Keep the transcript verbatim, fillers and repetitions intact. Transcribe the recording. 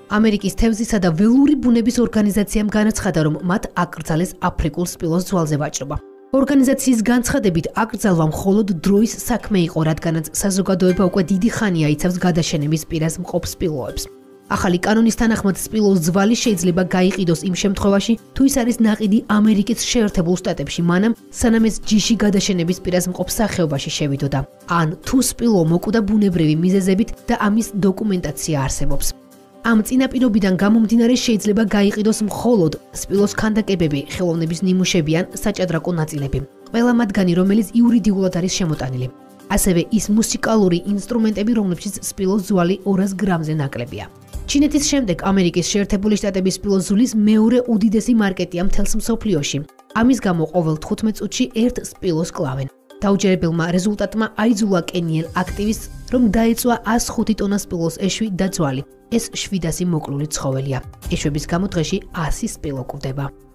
ამერიკის თევზისა და ველური ბუნების ორგანიზაციამ განაცხადა, რომ მათ აკრძალეს აფრიკულ სპილოს ძვალზე ვაჭრობა. ორგანიზაციის განცხადებით, აკრძალვა მხოლოდ დროის საქმე იყო, რადგანაც საზოგადოება უკვე დიდი ხანია იცავს გადაშენების პირას მყოფ სპილოებს. ახალი კანონის თანახმად სპილოს ძვალი შეიძლება გაიყიდოს იმ შემთხვევაში, თუ ის არის ნაყიდი ამერიკის შეერთებულ შტატებში, მანამ სანამ ეს ჯიში გადაშენების პირას მყოფ სახეობაში შევიდოდა, ან თუ სპილო მოკვდა ბუნებრივი მიზეზებით და ამის დოკუმენტაცია არსებობს. ამ წინაპირობიდან გამომდინარე შეიძლება გაიყიდოს მხოლოდ სპილოს ქანდაკებები, ხელოვნების ნიმუშები ან საჭადრაკო ნაწილები, ყველა მათგანი, რომელიც იურიდიულად არის შემოტანილი. ასევე ის მუსიკალური ინსტრუმენტები, რომლებშიც სპილოს ძვალი ორას გრამზე ნაკლებია. ჩინეთის შემდეგ ამერიკის შეერთებული შტატების სპილოს ძვლის მეორე უდიდესი მარკეტია მთელს მსოფლიოში. ამის გამო ყოველ თხუთმეტ წუთში ერთ სპილოს კლავენ. დაუჯერებელმა რეზულტატმა აიძულა კენიელ აქტივისტს, რომ დაეწვა ას ხუთი ტონა სპილოს ეშვი და ძვალი. ეს შვიდასი მოკლული ცხოველია. ეშვების გამო დღეში ასი სპილო გვხვდება.